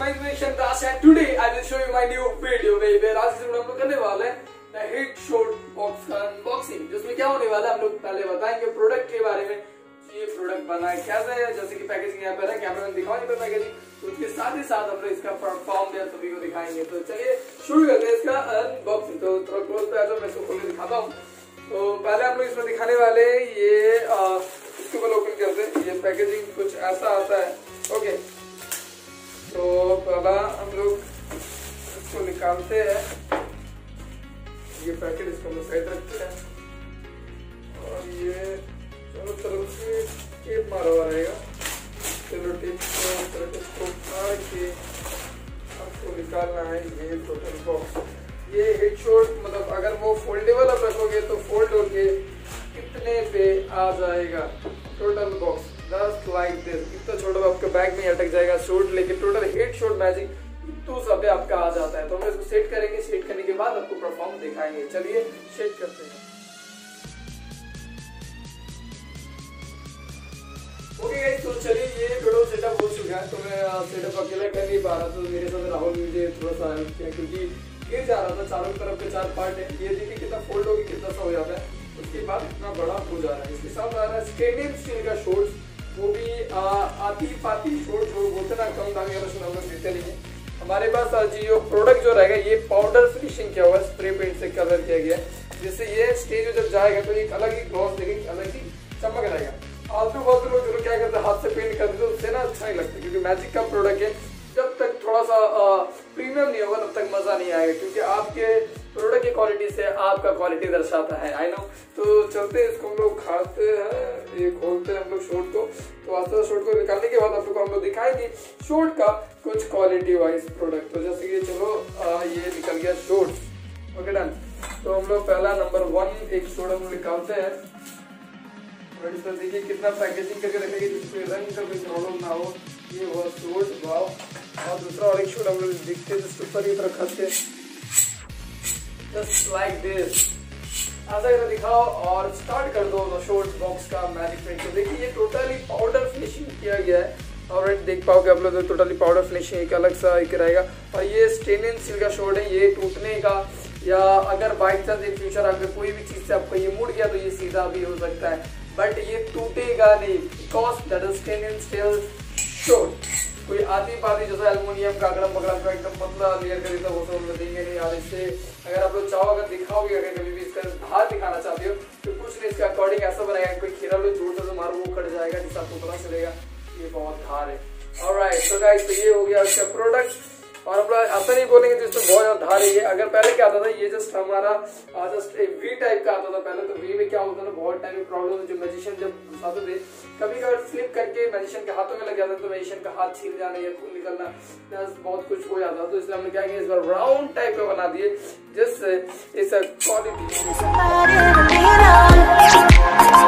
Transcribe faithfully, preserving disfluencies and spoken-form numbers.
my information Dash and today I will show you my new video baby। आज हम लोग करने वाले हैं हिट शॉट बॉक्स का अनबॉक्सिंग, जिसमें क्या होने वाला है हम लोग पहले बताएंगे प्रोडक्ट के बारे में। ये प्रोडक्ट बना है कैसे है, जैसे कि पैकेजिंग यहाँ पर है, कैमरा में दिखाओ नहीं पैकेजिंग, तो उसके साथ ही साथ हम लोग इसका परफॉर्म या सभी को दिखाएंगे। तो चलिए शुरू करते हैं इसका अनबॉक्सिंग। तो थोड़ा क्लोज पे आ जाओ, मैं इसको खोल के दिखाता हूँ। तो पहले हम लोग इसमें दिखाने वाले ये इसको पहले ओपन करते हैं। ये पैकेजिंग कुछ ऐसा आता है। ओके, तो पहला हम लोग इसको निकालते हैं, ये पैकेट इसको हम साइड रखते हैं और ये दोनों तरफ से टेप मारा हुआ रहेगा। चलो टेप को फाड़ के आपको निकालना है ये टोटल बॉक्स। ये हेडशॉट मतलब अगर वो फोल्डेबल आप रखोगे तो फोल्ड होके कितने पे आ जाएगा total box, just like this. इतना छोटा आपके बैग में अटक जाएगा शॉट, लेकिन टोटल हेडशॉट मैजिक टू सब पे आपका आ जाता है। तो हम इसको सेट करेंगे, सेट करने के बाद आपको परफॉर्म दिखाएंगे। चलिए सेट करते हैं। ओके गाइस, तो चलिए ये टोटल सेटअप हो चुका है। तो मैं सेटअप अकेले कर नहीं पा रहा, तो मेरे साथ राहुल मुझे थोड़ा सा हेल्प किया, क्योंकि गिर जा रहा था। चारों तरफ के चार पार्ट है, ये देखिए कितना फोल्ड होगी, कितना सा हो जाता है, उसके बाद इतना बड़ा हो जा रहा है। इसके साथ आ रहा है स्टेनलेस स्टील का शॉर्ट्स, वो भी आ, आती पाती शॉर्ट जो बोलते ना, कम दाम वाला हम लोग देते नहीं है। हमारे पास आज ये प्रोडक्ट जो रहेगा ये पाउडर फिनिशिंग किया हुआ है, स्प्रे पेंट से कलर किया गया है, जिससे ये स्टेज जब जाएगा तो एक अलग ही ग्लॉस देखेंगे, अलग ही चमक रहेगा। आलतू फालतू लोग जो क्या करते हैं हाथ से पेंट करते हैं, उससे ना अच्छा नहीं लगता, क्योंकि मैजिक का प्रोडक्ट है। जब तक थोड़ा सा प्रीमियम नहीं होगा तब तक मजा नहीं आएगा, क्योंकि आपके प्रोडक्ट की क्वालिटी से आपका क्वालिटी दर्शाता है। I know. तो चलते हैं, इसको हम लोग खाते हैं, ये खोलते हैं हम लोग शॉर्ट को। तो आस्ते शॉर्ट को निकालने के बाद आप लोग को हम लोग दिखाएंगे शॉर्ट का कुछ क्वालिटी वाइज प्रोडक्ट। तो जैसे कि चलो आ, ये निकल गया शॉर्ट। Okay done. तो हम लोग पहला नंबर वन एक शॉर्ट हम लोग निकालते हैं और इस पर देखिए कितना पैकेजिंग करके रखेंगे जिसमें रंग का कोई प्रॉब्लम ना हो। ये हुआ शॉर्ट, वाव। और दूसरा और एक शॉर्ट हम लोग दिखते हैं जिसके ऊपर ये तरह खसके जस्ट लाइक दिस ऐसा करके दिखाओ और स्टार्ट कर दो शॉर्ट बॉक्स का मैजिक पेंट। तो देखिए ये टोटली पाउडर फिनिशिंग किया गया है, और देख पाओगे आप लोग टोटली पाउडर फिनिशिंग एक अलग सा एक रहेगा। और ये स्टेनलेस स्टील का शॉर्ट है, ये टूटने का या अगर बाई चांस इन फ्यूचर अगर कोई भी चीज से आपको ये मुड़ गया तो ये सीधा भी हो सकता है, बट ये टूटेगा नहीं, because that is stainless steel short. कोई आती पाती जैसा एल्युमिनियम का अगड़म बगड़म का एकदम पतला लेयर खरीदा वो सब देंगे नहीं यार। इससे अगर आप लोग चाहो, अगर दिखाओगे, अगर कभी भी इसका धार दिखाना चाहते हो तो कुछ नहीं, इसका अकॉर्डिंग ऐसा बनाएगा, कोई खीरा लो जोर से मारो वो कट जाएगा, जिससे आपको पता चलेगा ये बहुत धार है। ऑलराइट, तो गाइस तो ये हो गया इसका प्रोडक्ट। और हम लोग ऐसा नहीं बोलेंगे तो इसमें बहुत ज्यादा धार है। अगर पहले क्या आता था, ये जस्ट हमारा जस्ट वी टाइप का आता था पहले। तो वी में क्या होता था, बहुत टाइम में प्रॉब्लम, जो मैजिशियन जब घुसाते थे कभी कभी स्लिप करके मैजिशियन के हाथों में लग जाता, तो मैजिशियन का हाथ छील जाना या खून निकलना, बहुत कुछ हो जाता। तो इसलिए हमने क्या किया, इस बार राउंड टाइप का बना दिए, जिससे इस क्वालिटी